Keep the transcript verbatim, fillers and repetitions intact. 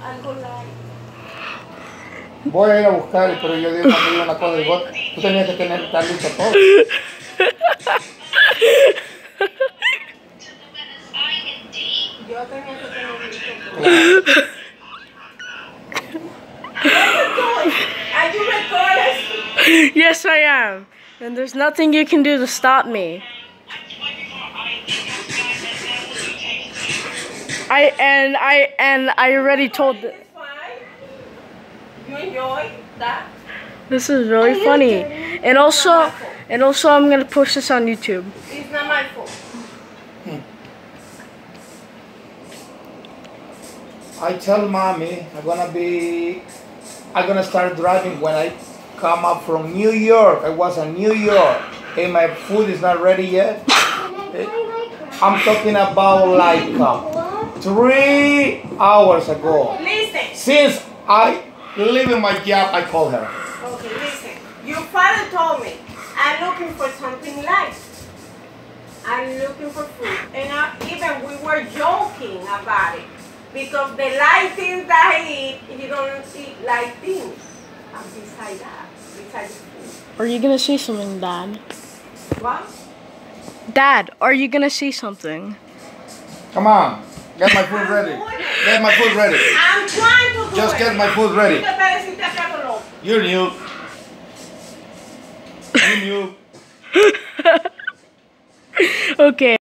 algo light. Voy a ir a buscar, pero yo digo cuando digo una cosa, digo, tú tenías que tener, estar listo todo. Yo tenía que tener listo todo. Claro. Are you recording? Yes, I am. And there's nothing you can do to stop me. I and I and I already told. It's fine. You enjoy that? This is really funny. And also, and also, I'm gonna post this on YouTube. It's not my fault. I tell mommy I'm gonna be, I'm gonna start driving when I come up from New York. I was in New York. Hey, my food is not ready yet. I'm talking about like uh, three hours ago. Listen. Since I leave in my job, I call her. Okay, listen. Your father told me I'm looking for something light. I'm looking for food. And I, even we were joking about it. Because the light things that he eat, he don't eat light things. And beside that, beside the food. Are you gonna see something, Dad? What? Dad, are you gonna see something? Come on, get my food ready. Get my food ready. I'm trying to do Just it. get my food ready. You knew. You knew. Okay.